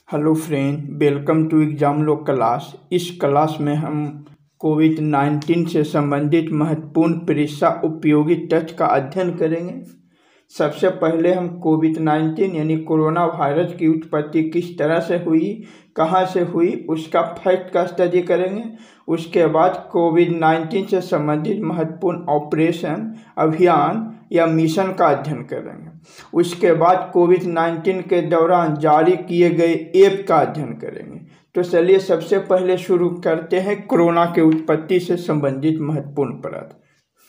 Hello friend, welcome to exam लो क्लास। इस क्लास में हम कोविड-19 से संबंधित महत्वपूर्ण परीक्षा उपयोगी तथ्य का अध्ययन करेंगे। सबसे पहले हम कोविड-19 यानी कोरोना वायरस की उत्पत्ति किस तरह से हुई, कहाँ से हुई, उसका फैक्ट का स्टडी करेंगे। उसके बाद कोविड-19 से संबंधित महत्वपूर्ण ऑपरेशन, अभियान या मिशन का अध्ययन करेंगे। उसके बाद कोविड-19 के दौरान जारी किए गए ऐप का अध्ययन करेंगे। तो चलिए सबसे पहले शुरू करते हैं कोरोना के उत्पत्ति से संबंधित महत्वपूर्ण पदार्थ।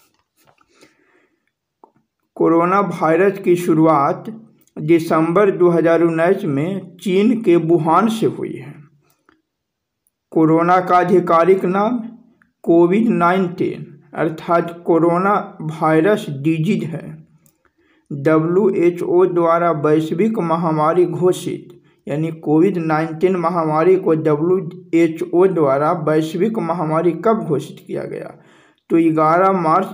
कोरोना वायरस की शुरुआत दिसंबर 2019 में चीन के वुहान से हुई है। कोरोना का आधिकारिक नाम कोविड-19 अर्थात कोरोना वायरस डिजीज है। WHO द्वारा वैश्विक महामारी घोषित, यानी कोविड-19 महामारी को WHO द्वारा वैश्विक महामारी कब घोषित किया गया? तो 11 मार्च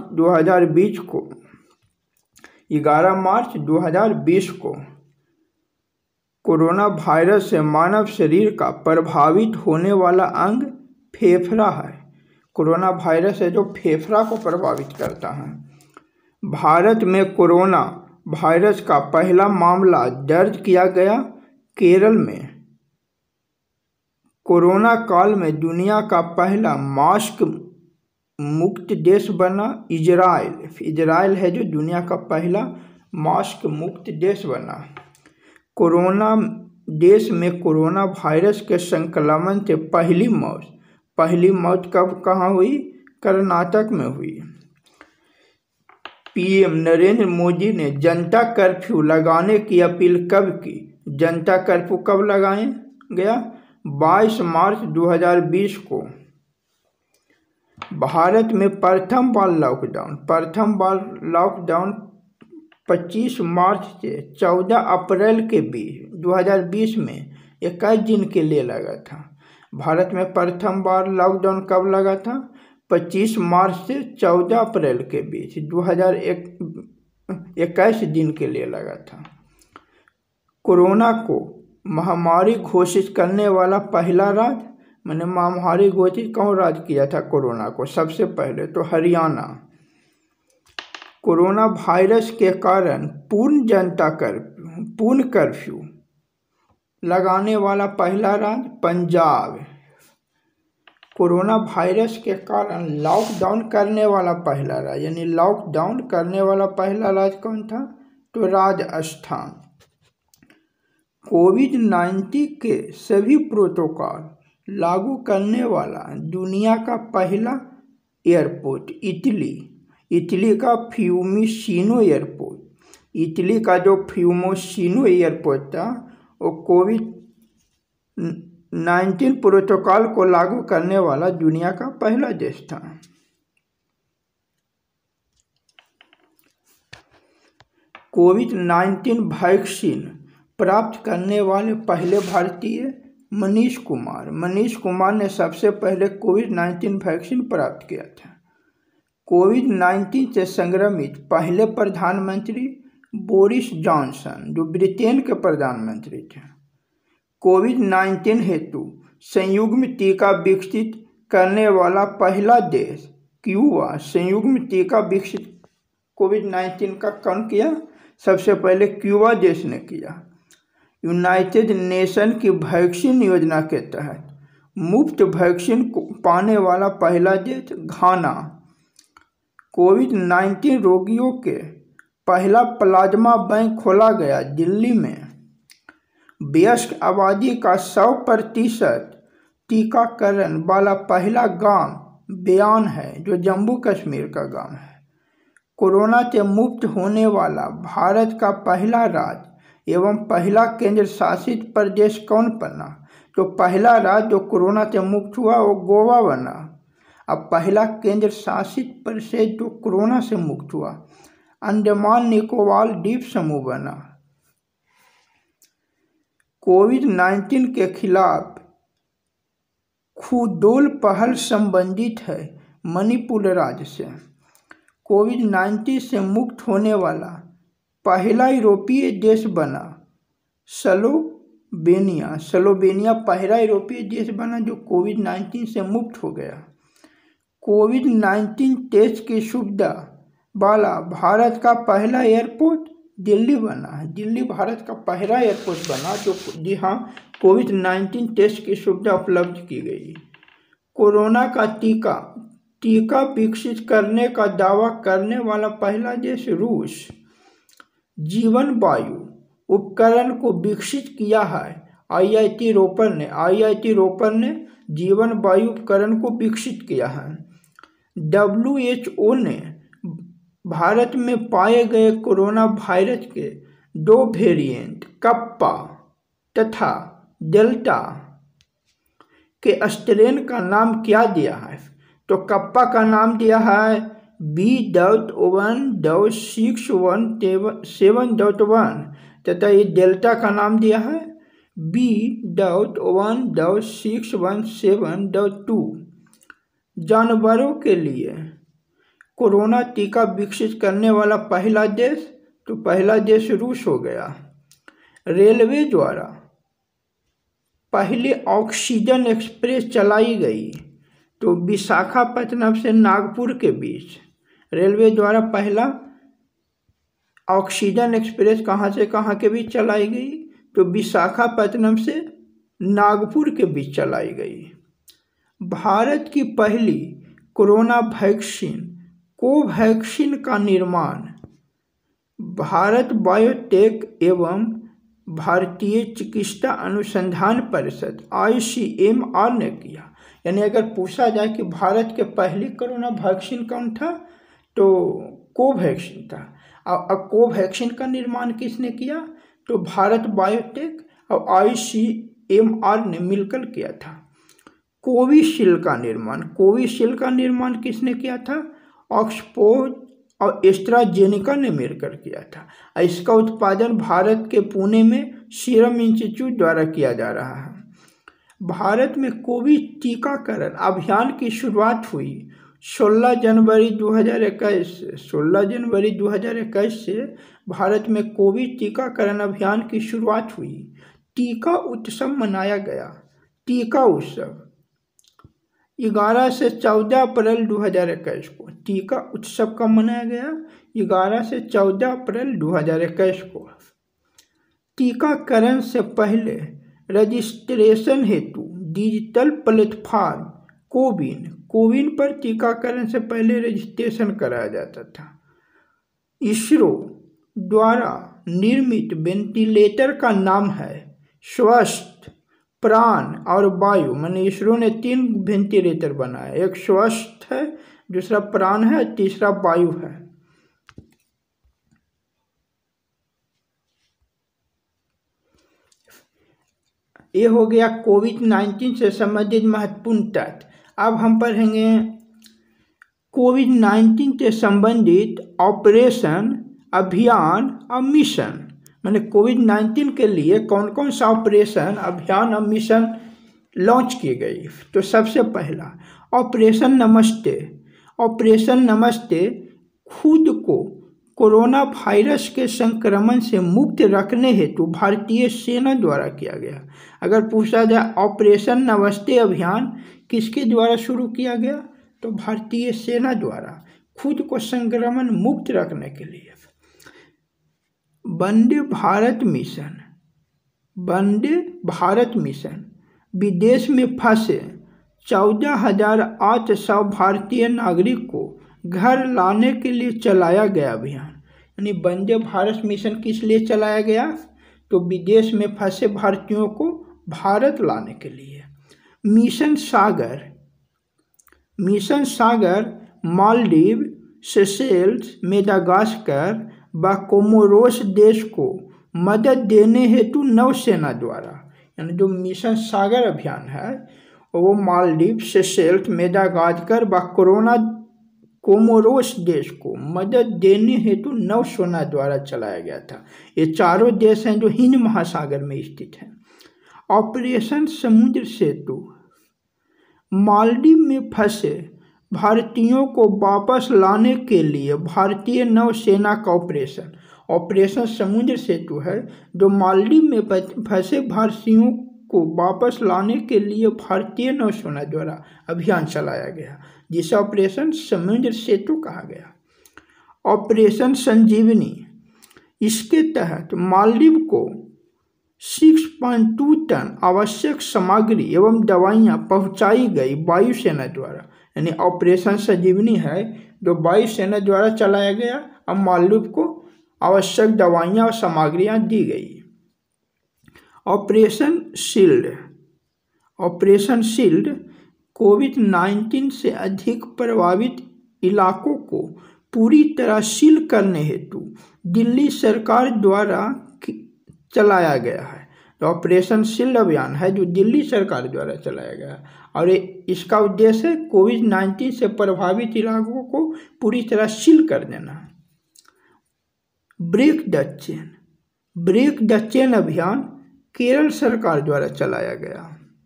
2020 को कोरोना वायरस से मानव शरीर का प्रभावित होने वाला अंग फेफड़ा है। कोरोना वायरस है जो फेफड़ा को प्रभावित करता है। भारत में कोरोना वायरस का पहला मामला दर्ज किया गया केरल में। कोरोना काल में दुनिया का पहला मास्क मुक्त देश बना इजराइल। इजराइल है जो दुनिया का पहला मास्क मुक्त देश बना। कोरोना देश में कोरोना वायरस के संक्रमण से पहली मौत कब कहाँ हुई? कर्नाटक में हुई। पीएम नरेंद्र मोदी ने जनता कर्फ्यू लगाने की अपील कब की? जनता कर्फ्यू कब लगाया गया? 22 मार्च 2020 को। भारत में प्रथम बार लॉकडाउन 25 मार्च से 14 अप्रैल के बीच 2020 में 21 दिन के लिए लगा था। भारत में प्रथम बार लॉकडाउन कब लगा था? 25 मार्च से 14 अप्रैल के बीच 2021 दिन के लिए लगा था। कोरोना को महामारी घोषित करने वाला पहला राज्य, मैंने महामारी घोषित कौन राज्य किया था कोरोना को? सबसे पहले तो हरियाणा। कोरोना वायरस के कारण पूर्ण कर्फ्यू लगाने वाला पहला राज्य पंजाब। कोरोना वायरस के कारण लॉकडाउन करने वाला पहला राज्य, यानी लॉकडाउन करने वाला पहला राज्य कौन था? तो राजस्थान। कोविड-19 के सभी प्रोटोकॉल लागू करने वाला दुनिया का पहला एयरपोर्ट इटली का फ्यूमिसिनो एयरपोर्ट। इटली का जो फ्यूमिसिनो एयरपोर्ट था वो कोविड-19 प्रोटोकॉल को लागू करने वाला दुनिया का पहला देश था। कोविड-19 वैक्सीन प्राप्त करने वाले पहले भारतीय मनीष कुमार ने सबसे पहले कोविड-19 वैक्सीन प्राप्त किया था। कोविड-19 से संक्रमित पहले प्रधानमंत्री बोरिस जॉनसन, जो ब्रिटेन के प्रधानमंत्री थे। कोविड-19 हेतु संयुग्म टीका विकसित करने वाला पहला देश क्यूबा। संयुग्म टीका विकसित कोविड-19 का कौन किया? सबसे पहले क्यूबा देश ने किया। यूनाइटेड नेशन की वैक्सीन योजना के तहत मुफ्त वैक्सीन पाने वाला पहला देश घाना। कोविड-19 रोगियों के पहला प्लाज्मा बैंक खोला गया दिल्ली में। वयस्क आबादी का 100% टीकाकरण वाला पहला गांव बयान है, जो जम्मू कश्मीर का गांव है। कोरोना से मुक्त होने वाला भारत का पहला राज्य एवं पहला केंद्र शासित प्रदेश कौन बना? तो पहला राज्य जो कोरोना से मुक्त हुआ वो गोवा बना। अब पहला केंद्र शासित प्रदेश जो कोरोना से मुक्त हुआ अंडमान निकोबार द्वीप समूह बना। कोविड-19 के खिलाफ खुदोल पहल संबंधित है मणिपुर राज्य से। कोविड-19 से मुक्त होने वाला पहला यूरोपीय देश बना स्लोवेनिया पहला यूरोपीय देश बना जो कोविड-19 से मुक्त हो गया। कोविड-19 टेस्ट की सुविधा वाला भारत का पहला एयरपोर्ट दिल्ली बना है। दिल्ली भारत का पहला एयरपोर्ट बना जो जहाँ कोविड-19 टेस्ट की सुविधा उपलब्ध की गई। कोरोना का टीका विकसित करने का दावा करने वाला पहला देश रूस। जीवन वायु उपकरण को विकसित किया है आईआईटी रोपड़ ने जीवन वायु उपकरण को विकसित किया है। WHO ने भारत में पाए गए कोरोना वायरस के 2 वेरिएंट कप्पा तथा डेल्टा के स्ट्रेन का नाम क्या दिया है? तो कप्पा का नाम दिया है B.1.617.1 तथा ये डेल्टा का नाम दिया है B.1.617.2। जानवरों के लिए कोरोना टीका विकसित करने वाला पहला देश रूस हो गया। रेलवे द्वारा पहले ऑक्सीजन एक्सप्रेस चलाई गई तो विशाखापट्टनम से नागपुर के बीच रेलवे द्वारा पहला ऑक्सीजन एक्सप्रेस कहाँ से कहाँ के बीच चलाई गई? तो विशाखापट्टनम से नागपुर के बीच चलाई गई। भारत की पहली कोरोना वैक्सीन कोवैक्सीन का निर्माण भारत बायोटेक एवं भारतीय चिकित्सा अनुसंधान परिषद ICMR ने किया। यानी अगर पूछा जाए कि भारत के पहली कोरोना वैक्सीन कौन था तो कोवैक्सीन था। अब कोवैक्सीन का निर्माण किसने किया? तो भारत बायोटेक और ICMR ने मिलकर किया था। कोविशील्ड का निर्माण किसने किया था? ऑक्सफोर्ड और एस्ट्राजेनेका ने मिलकर किया था। इसका उत्पादन भारत के पुणे में सीरम इंस्टीट्यूट द्वारा किया जा रहा है। भारत में कोविड टीकाकरण अभियान की शुरुआत हुई 16 जनवरी 2021 से भारत में कोविड टीकाकरण अभियान की शुरुआत हुई। टीका उत्सव मनाया गया। टीका उत्सव 11 से 14 अप्रैल 2021 को टीका उत्सव कब मनाया गया? 11 से 14 अप्रैल 2021 को। टीकाकरण से पहले रजिस्ट्रेशन हेतु डिजिटल प्लेटफॉर्म कोविन पर टीकाकरण से पहले रजिस्ट्रेशन कराया जाता था। इसरो द्वारा निर्मित वेंटिलेटर का नाम है स्वस्थ, प्राण और वायु। माने इसरो ने 3 वेंटिलेटर बनाए, एक स्वस्थ है, दूसरा प्राण है, तीसरा वायु है। ये हो गया कोविड-19 से संबंधित महत्वपूर्ण तथ्य। अब हम पढ़ेंगे कोविड-19 से संबंधित ऑपरेशन, अभियान और मिशन। मैंने कोविड-19 के लिए कौन कौन सा ऑपरेशन, अभियान और मिशन लॉन्च की गई। तो सबसे पहला ऑपरेशन नमस्ते खुद को कोरोना वायरस के संक्रमण से मुक्त रखने हेतु भारतीय सेना द्वारा किया गया। अगर पूछा जाए ऑपरेशन नमस्ते अभियान किसके द्वारा शुरू किया गया तो भारतीय सेना द्वारा खुद को संक्रमण मुक्त रखने के लिए। वंदे भारत मिशन विदेश में फंसे 14,800 भारतीय नागरिक को घर लाने के लिए चलाया गया अभियान। यानी वंदे भारत मिशन किस लिए चलाया गया तो विदेश में फंसे भारतीयों को भारत लाने के लिए। Mission Sagar Maldives, Seychelles, Madagascar व कोमोरोस देश को मदद देने हेतु नौसेना द्वारा, यानी जो मिशन सागर अभियान है वो मालदीव, सेशेल्स, मेडागास्कर व कोमोरोस देश को मदद देने हेतु नौसेना द्वारा चलाया गया था। ये चारों देश हैं जो हिंद महासागर में स्थित हैं। ऑपरेशन समुद्र सेतु मालदीव में फंसे भारतीयों को वापस लाने के लिए भारतीय नौसेना का ऑपरेशन समुद्र सेतु है जो मालदीव में फंसे भारतीयों को वापस लाने के लिए भारतीय नौसेना द्वारा अभियान चलाया गया, जिसे ऑपरेशन समुद्र सेतु कहा गया। ऑपरेशन संजीवनी, इसके तहत मालदीव को 6.2 टन आवश्यक सामग्री एवं दवाइयाँ पहुँचाई गई वायुसेना द्वारा। यानी ऑपरेशन संजीवनी है जो वायुसेना द्वारा चलाया गया। अब मालदीव को आवश्यक दवाइयाँ और सामग्रियाँ दी गई। ऑपरेशन शील्ड, ऑपरेशन शील्ड कोविड-19 से अधिक प्रभावित इलाकों को पूरी तरह सील करने हेतु दिल्ली सरकार द्वारा चलाया गया है। तो ऑपरेशन शील्ड अभियान है जो दिल्ली सरकार द्वारा चलाया गया और इसका उद्देश्य है कोविड-19 से प्रभावित इलाकों को पूरी तरह सील कर देना। Break the chain, break the chain अभियान केरल सरकार द्वारा चलाया गया।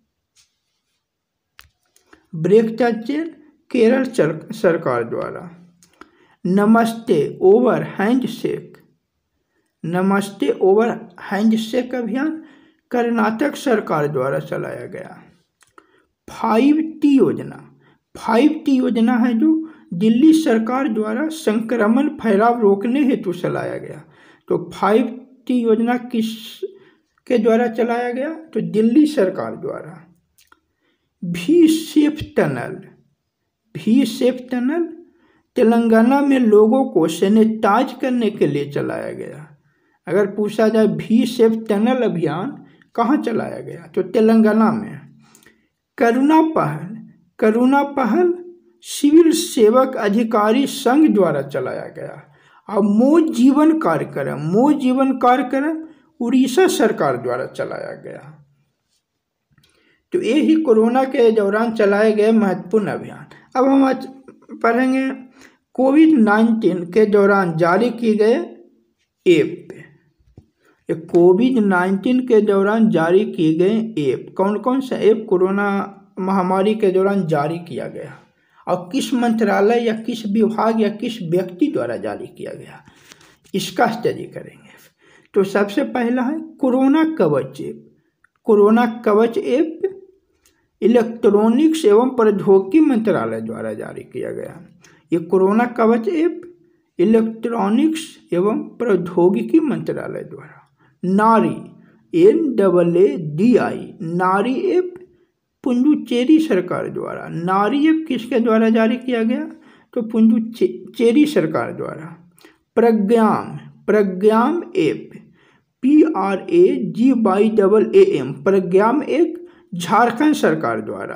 ब्रेक द चेन केरल सरकार द्वारा। Namaste over handshake, namaste over handshake अभियान कर्नाटक सरकार द्वारा चलाया गया। 5T योजना, 5T योजना है जो दिल्ली सरकार द्वारा संक्रमण फैलाव रोकने हेतु चलाया गया। तो 5T योजना किस के द्वारा चलाया गया? तो दिल्ली सरकार द्वारा। V safe tunnel, V safe tunnel Telangana में लोगों को सैनिटाइज करने के लिए चलाया गया। अगर पूछा जाए वी सेफ टनल अभियान कहाँ चलाया गया तो तेलंगाना में। करुणा पहल, करुणा पहल सिविल सेवक अधिकारी संघ द्वारा चलाया गया। और मो जीवन कार्यक्रम, मो जीवन कार्यक्रम उड़ीसा सरकार द्वारा चलाया गया। तो ये ही कोरोना के दौरान चलाए गए महत्वपूर्ण अभियान। अब हम आज पढ़ेंगे कोविड-19 के दौरान जारी किए गए ऐप। कोविड-19 के दौरान जारी किए गए ऐप, कौन कौन सा ऐप कोरोना महामारी के दौरान जारी किया गया और किस मंत्रालय या किस विभाग या किस व्यक्ति द्वारा जारी किया गया, इसका स्टडी करेंगे। तो सबसे पहला है corona Kavach app. Corona Kavach app electronics एवं प्रौद्योगिकी मंत्रालय द्वारा जारी किया गया। ये कोरोना कवच ऐप इलेक्ट्रॉनिक्स एवं प्रौद्योगिकी मंत्रालय द्वारा। नारी, NAADI, नारी ऐप पुडुचेरी सरकार द्वारा। नारी ऐप किसके द्वारा जारी किया गया तो पुडुचेरी सरकार द्वारा। प्रज्ञाम, प्रज्ञाम ऐप PRAGYAM, प्रज्ञाम एक झारखंड सरकार द्वारा।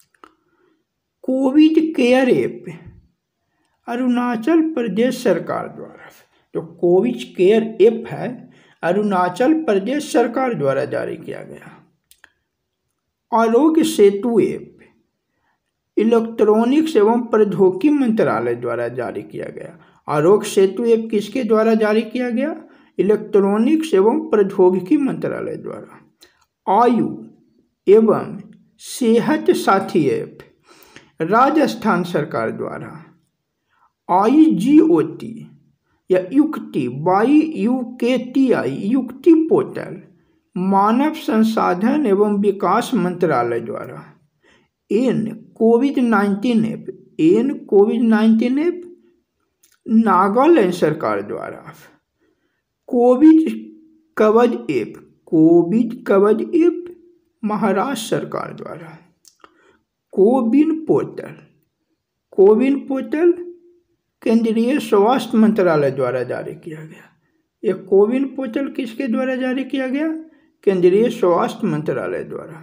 Covid care app Arunachal Pradesh सरकार द्वारा। जो कोविड केयर ऐप है अरुणाचल प्रदेश सरकार द्वारा जारी किया गया। आरोग्य सेतु ऐप इलेक्ट्रॉनिक्स एवं प्रौद्योगिकी मंत्रालय द्वारा जारी किया गया। आरोग्य सेतु ऐप किसके द्वारा जारी किया गया? इलेक्ट्रॉनिक्स एवं प्रौद्योगिकी मंत्रालय द्वारा। आयु एवं सेहत साथी ऐप राजस्थान सरकार द्वारा। IGOT या युक्ति YUKTI, युक्ति पोर्टल मानव संसाधन एवं विकास मंत्रालय द्वारा। कोविड-19 ऐप, कोविड-19 ऐप नागालैंड सरकार द्वारा। Covid Kavach app, covid Kavach app Maharashtra सरकार द्वारा। कोविन पोर्टल, कोविन पोर्टल केंद्रीय स्वास्थ्य मंत्रालय द्वारा जारी किया गया। यह कोविन पोर्टल किसके द्वारा जारी किया गया? केंद्रीय स्वास्थ्य मंत्रालय द्वारा।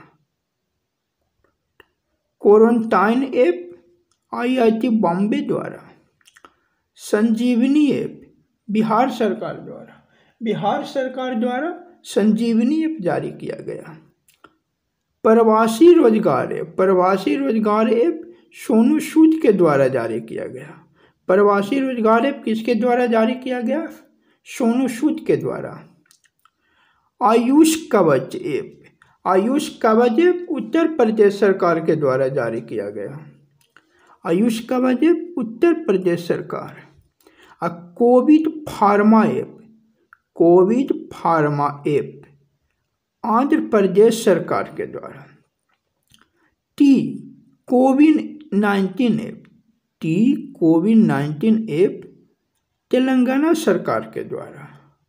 क्वारंटाइन ऐप IIT बॉम्बे द्वारा। संजीवनी ऐप बिहार सरकार द्वारा। बिहार सरकार द्वारा संजीवनी ऐप जारी किया गया। प्रवासी रोजगार ऐप, प्रवासी रोजगार ऐप सोनू सूद के द्वारा जारी किया गया। प्रवासी रोजगार ऐप किसके द्वारा जारी किया गया? सोनू सूद के द्वारा। आयुष कवच ऐप, आयुष कवच ऐप उत्तर प्रदेश सरकार के द्वारा जारी किया गया। आयुष कवच ऐप उत्तर प्रदेश सरकार। Covid pharma app, covid pharma app Andhra Pradesh सरकार के द्वारा। टी कोविड-19 ऐप, टी कोविड-19 ऐप तेलंगाना सरकार के द्वारा।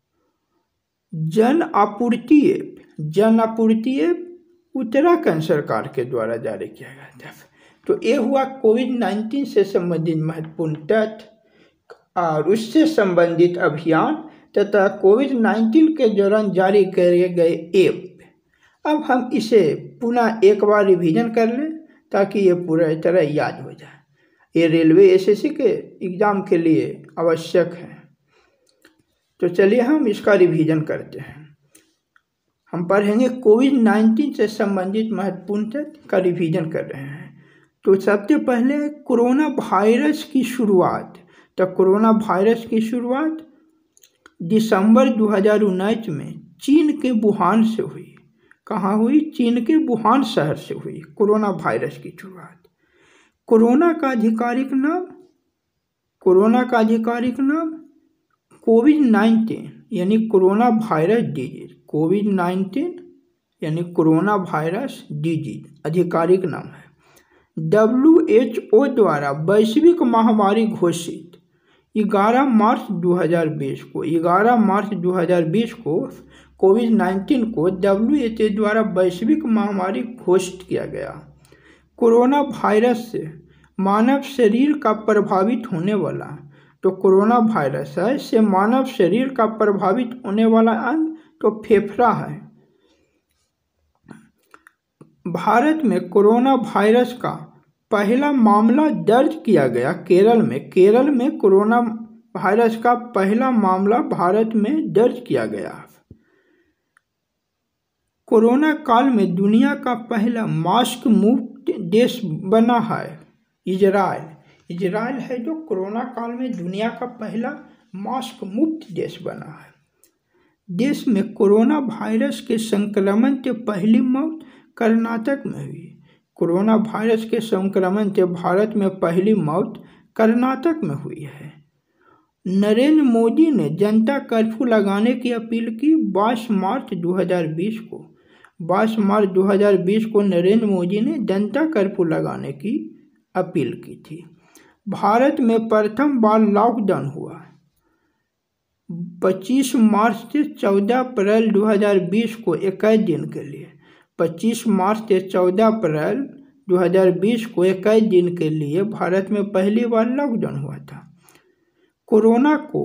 जन आपूर्ति ऐप, जन आपूर्ति ऐप उत्तराखंड सरकार के द्वारा जारी किया गया था। तो ये हुआ कोविड-19 से संबंधित महत्वपूर्ण तथ्य और उससे संबंधित अभियान तथा कोविड-19 के दौरान जारी किए गए ऐप। अब हम इसे पुनः एक बार रिवीजन कर लें ताकि ये पूरी तरह याद हो जाए। ये रेलवे एसएससी के एग्ज़ाम के लिए आवश्यक है। तो चलिए हम इसका रिवीजन करते हैं। हम पढ़ेंगे कोविड-19 से संबंधित महत्वपूर्ण तथ्य का रिवीजन कर रहे हैं। तो सबसे पहले कोरोना वायरस की शुरुआत। तो कोरोना वायरस की शुरुआत दिसंबर 2019 में चीन के वुहान से हुई। कहाँ हुई? चीन के वुहान शहर से हुई कोरोना वायरस की शुरुआत। कोरोना का आधिकारिक नाम, कोरोना का आधिकारिक नाम कोविड-19 यानी कोरोना वायरस डिजीज। कोविड-19 यानी कोरोना वायरस डिजीज आधिकारिक नाम है। WHO द्वारा वैश्विक महामारी घोषित 11 मार्च 2020 को, 11 मार्च 2020 को कोविड-19 को WHO द्वारा वैश्विक महामारी घोषित किया गया। कोरोना वायरस से मानव शरीर का प्रभावित होने वाला, तो कोरोना वायरस है से मानव शरीर का प्रभावित होने वाला अंग तो फेफड़ा है। भारत में कोरोना वायरस का पहला मामला दर्ज किया गया केरल में। केरल में कोरोना वायरस का पहला मामला भारत में दर्ज किया गया। कोरोना काल में दुनिया का पहला मास्क मुक्त देश बना है इजराइल। इजराइल है जो कोरोना काल में दुनिया का पहला मास्क मुक्त देश बना है। देश में कोरोना वायरस के संक्रमण से पहली मौत कर्नाटक में हुई। कोरोना वायरस के संक्रमण से भारत में पहली मौत कर्नाटक में हुई है। नरेंद्र मोदी ने जनता कर्फ्यू लगाने की अपील की 22 मार्च 2020 को। 22 मार्च 2020 को नरेंद्र मोदी ने जनता कर्फ्यू लगाने की अपील की थी। भारत में प्रथम बार लॉकडाउन हुआ 25 मार्च से 14 अप्रैल 2020 को 21 दिन के लिए। 25 मार्च से 14 अप्रैल 2020 को 21 दिन के लिए भारत में पहली बार लॉकडाउन हुआ था। कोरोना को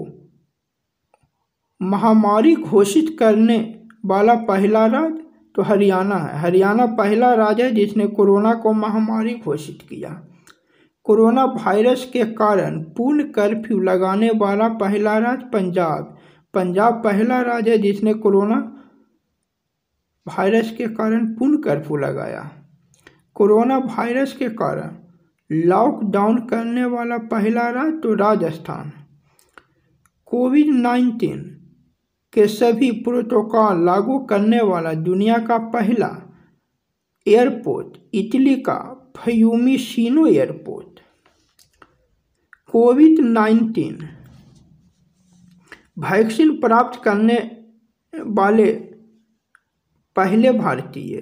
महामारी घोषित करने वाला पहला राज्य तो हरियाणा है। हरियाणा पहला राज्य है जिसने कोरोना को महामारी घोषित किया। कोरोना वायरस के कारण पूर्ण कर्फ्यू लगाने वाला पहला राज्य पंजाब। पंजाब पहला राज्य है जिसने कोरोना वायरस के कारण पूर्ण कर्फ्यू लगाया। कोरोना वायरस के कारण लॉकडाउन करने वाला पहला राज्य तो राजस्थान। कोविड-19 के सभी प्रोटोकॉल लागू करने वाला दुनिया का पहला एयरपोर्ट इटली का फ्यूमिसिनो एयरपोर्ट। कोविड-19 वैक्सीन प्राप्त करने वाले पहले भारतीय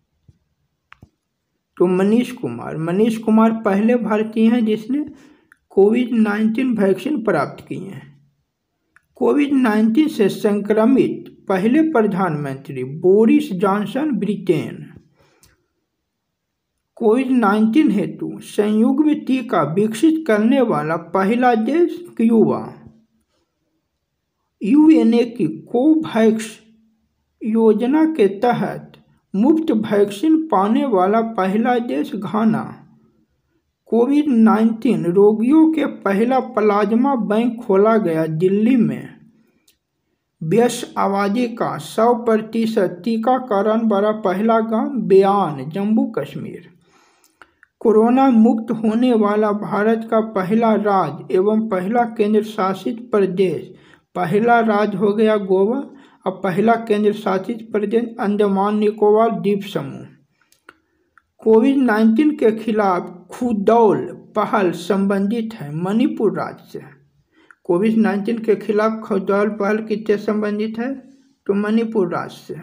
तो मनीष कुमार। मनीष कुमार पहले भारतीय हैं जिसने कोविड-19 वैक्सीन प्राप्त किए हैं। कोविड-19 से संक्रमित पहले प्रधानमंत्री बोरिस जॉनसन ब्रिटेन। कोविड-19 हेतु संयुग्म टीका विकसित करने वाला पहला देश क्यूबा। यूएनए की कोवैक्स योजना के तहत मुफ्त वैक्सीन पाने वाला पहला देश घाना। कोविड-19 रोगियों के पहला प्लाज्मा बैंक खोला गया दिल्ली में। वयस्क आबादी का 100% टीकाकरण वाला पहला गांव बयान जम्मू कश्मीर। कोरोना मुक्त होने वाला भारत का पहला राज्य एवं पहला केंद्र शासित प्रदेश। पहला राज्य हो गया गोवा और पहला केंद्र शासित प्रदेश अंडमान निकोबार द्वीप समूह। कोविड-19 के खिलाफ खुदौल पहल संबंधित है मणिपुर राज्य से। कोविड-19 के खिलाफ खौफजदा पहल किससे संबंधित है? तो मणिपुर राज्य से।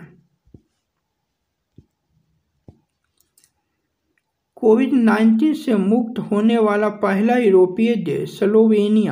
कोविड-19 से मुक्त होने वाला पहला यूरोपीय देश स्लोवेनिया।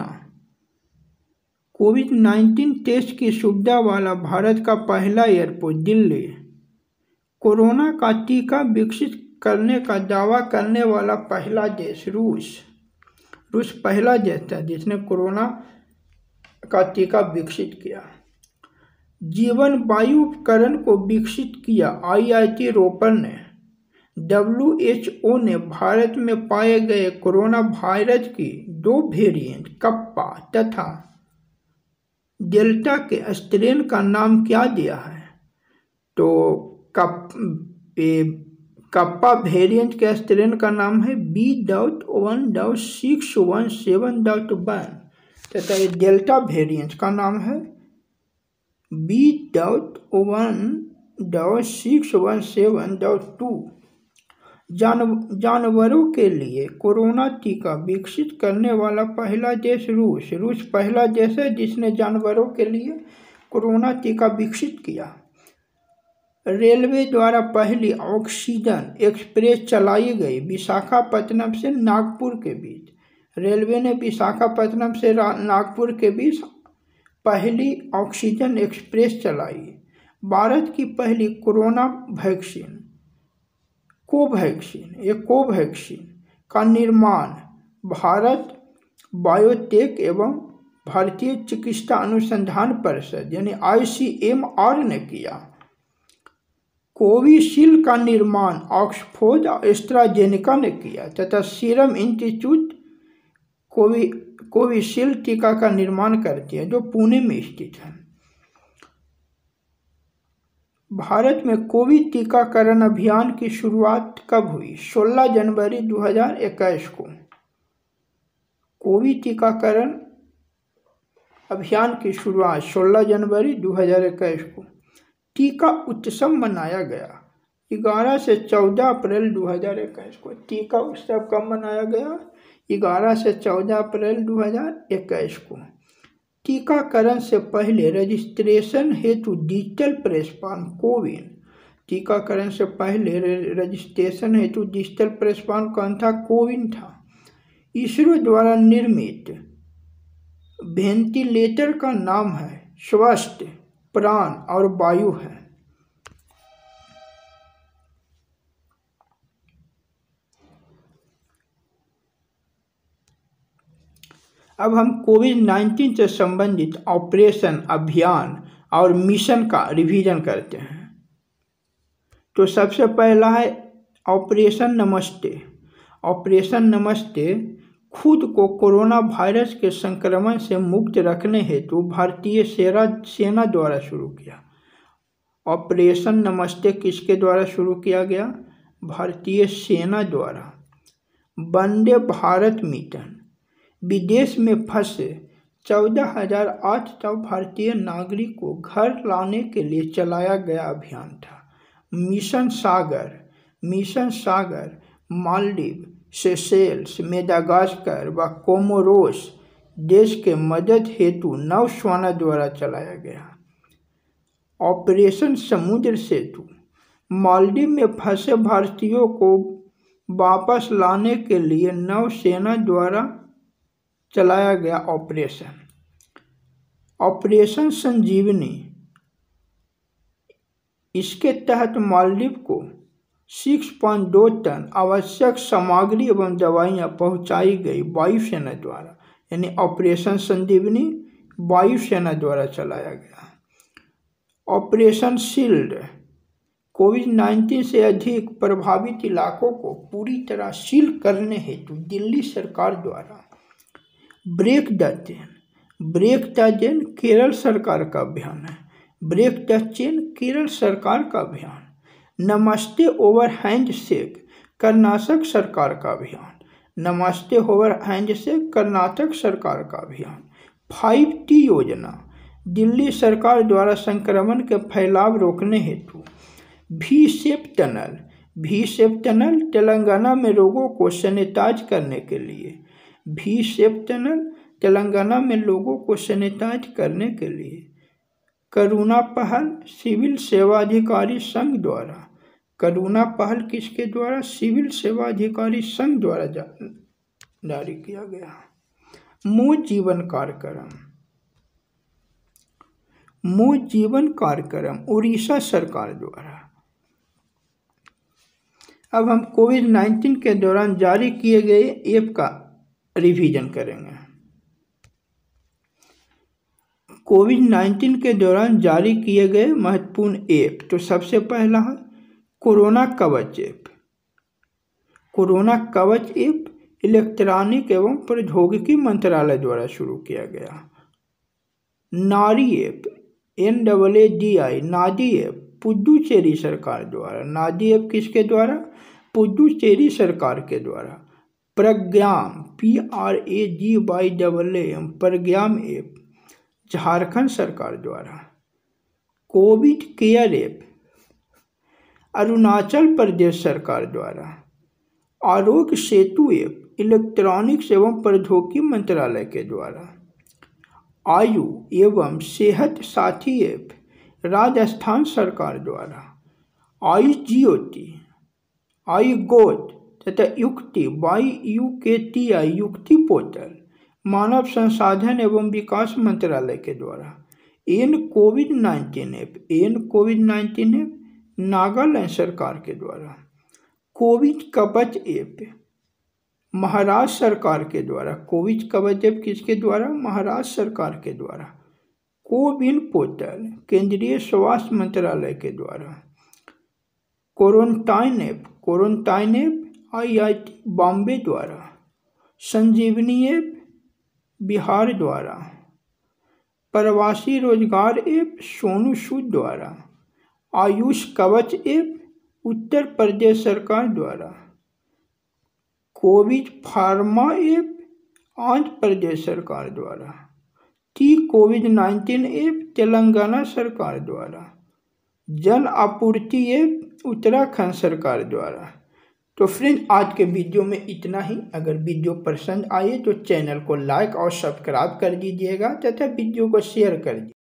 कोविड-19 टेस्ट की सुविधा वाला भारत का पहला एयरपोर्ट दिल्ली। कोरोना का टीका विकसित करने का दावा करने वाला पहला देश रूस। रूस पहला देश था जिसने कोरोना का टीका विकसित किया। जीवन वायु उपकरण को विकसित किया IIT रोपड़ ने। WHO ने भारत में पाए गए कोरोना वायरस की 2 वेरिएंट कप्पा तथा डेल्टा के स्ट्रेन का नाम क्या दिया है? तो कप्पा वेरिएंट के स्ट्रेन का नाम है B.1.617.1 तथा ये डेल्टा वेरिएंट का नाम है B.1.617.2। जानवरों के लिए कोरोना टीका विकसित करने वाला पहला देश रूस। रूस पहला देश है जिसने जानवरों के लिए कोरोना टीका विकसित किया। रेलवे द्वारा पहली ऑक्सीजन एक्सप्रेस चलाई गई विशाखापट्टनम से नागपुर के बीच। रेलवे ने विशाखापट्टनम से नागपुर के बीच पहली ऑक्सीजन एक्सप्रेस चलाई। भारत की पहली कोरोना वैक्सीन कोवैक्सीन का निर्माण भारत बायोटेक एवं भारतीय चिकित्सा अनुसंधान परिषद यानी ICMR ने किया। कोविशील्ड का निर्माण ऑक्सफोर्ड और एस्ट्राजेनेका ने किया तथा सीरम इंस्टीट्यूट कोविशील्ड टीका का निर्माण करती है जो पुणे में स्थित है। भारत में कोविड टीकाकरण अभियान की शुरुआत कब हुई? 16 जनवरी 2021 को। कोविड टीकाकरण अभियान की शुरुआत 16 जनवरी 2021 को। टीका उत्सव मनाया गया 11 से 14 अप्रैल 2021 को। टीका उत्सव कब मनाया गया? 11 से 14 अप्रैल 2021 को। टीकाकरण से पहले रजिस्ट्रेशन हेतु डिजिटल प्लेटफॉर्म कोविन। टीकाकरण से पहले रजिस्ट्रेशन हेतु डिजिटल प्लेटफॉर्म कौन था? कोविन था। इसरो द्वारा निर्मित वेंटिलेटर का नाम है स्वस्थ प्राण और वायु है। अब हम कोविड-19 से संबंधित ऑपरेशन अभियान और मिशन का रिवीजन करते हैं। तो सबसे पहला है ऑपरेशन नमस्ते। ऑपरेशन नमस्ते खुद को कोरोना वायरस के संक्रमण से मुक्त रखने हेतु भारतीय सेना द्वारा शुरू किया। ऑपरेशन नमस्ते किसके द्वारा शुरू किया गया? भारतीय सेना द्वारा। वंदे भारत मिशन विदेश में फंसे 14,800 भारतीय नागरिक को घर लाने के लिए चलाया गया अभियान था। Mission Sagar Maldives, Seychelles, Madagascar व कोमोरोस देश के मदद हेतु नौसेना द्वारा चलाया गया। ऑपरेशन समुद्र सेतु मालदीव में फंसे भारतीयों को वापस लाने के लिए नौसेना द्वारा चलाया गया ऑपरेशन संजीवनी। इसके तहत मालदीव को 6.2 टन आवश्यक सामग्री एवं दवाइयाँ पहुंचाई गई वायुसेना द्वारा। यानी ऑपरेशन संजीवनी वायुसेना द्वारा चलाया गया। ऑपरेशन शील्ड कोविड-19 से अधिक प्रभावित इलाकों को पूरी तरह सील करने हेतु दिल्ली सरकार द्वारा ब्रेक द चेन केरल सरकार का अभियान है। ब्रेक द चेन केरल सरकार का अभियान। नमस्ते ओवर हैंडशेक कर्नाटक सरकार का अभियान। नमस्ते ओवर हैंडशेक कर्नाटक सरकार का अभियान। 5T योजना दिल्ली सरकार द्वारा संक्रमण के फैलाव रोकने हेतु। वी शेप टनल तेलंगाना में रोगों को सैनिटाइज करने के लिए। वी शेप टनल तेलंगाना में लोगों को सैनिटाइज करने के लिए करुणा पहल सिविल सेवा अधिकारी संघ द्वारा, करुणा पहल किसके द्वारा? सिविल सेवा अधिकारी संघ द्वारा जारी किया गया। मो जीवन कार्यक्रम, मो जीवन कार्यक्रम उड़ीसा सरकार द्वारा। अब हम कोविड-19 के दौरान जारी किए गए ऐप का रिवीजन करेंगे। कोविड-19 के दौरान जारी किए गए महत्वपूर्ण ऐप, तो सबसे पहला है corona Kavach app. Corona Kavach app electronic एवं प्रौद्योगिकी मंत्रालय द्वारा शुरू किया गया। नारी app NAADI Naadi app Puducherry सरकार द्वारा। नादी ऐप किसके द्वारा? पुडुचेरी सरकार के द्वारा। प्रज्ञाम PRAGYAM प्रज्ञाम ऐप झारखंड सरकार द्वारा। Covid care app Arunachal Pradesh सरकार द्वारा। आरोग्य सेतु ऐप इलेक्ट्रॉनिक्स एवं प्रौद्योगिकी मंत्रालय के द्वारा। आयु एवं सेहत साथी ऐप राजस्थान सरकार द्वारा। आयुष ज्योति, आयु गोद तथा युक्ति YUKTI युक्ति पोर्टल मानव संसाधन एवं विकास मंत्रालय के द्वारा। कोविड-19 ऐप नागालैंड सरकार के द्वारा। कोविड कवच ऐप महाराष्ट्र सरकार के द्वारा। कोविड कवच ऐप किसके द्वारा? महाराष्ट्र सरकार के द्वारा। कोविन पोर्टल केंद्रीय स्वास्थ्य मंत्रालय के द्वारा। क्वारंटाइन ऐप IIT बॉम्बे द्वारा। संजीवनी ऐप बिहार द्वारा। प्रवासी रोजगार ऐप सोनू सूद द्वारा। आयुष कवच ऐप उत्तर प्रदेश सरकार द्वारा। Covid pharma app Andhra Pradesh सरकार द्वारा। कोविड-19 ऐप तेलंगाना सरकार द्वारा। जल आपूर्ति ऐप उत्तराखंड सरकार द्वारा। तो फ्रेंड, आज के वीडियो में इतना ही। अगर वीडियो पसंद आए तो चैनल को लाइक और सब्सक्राइब कर दीजिएगा तथा वीडियो को शेयर कर दीजिए।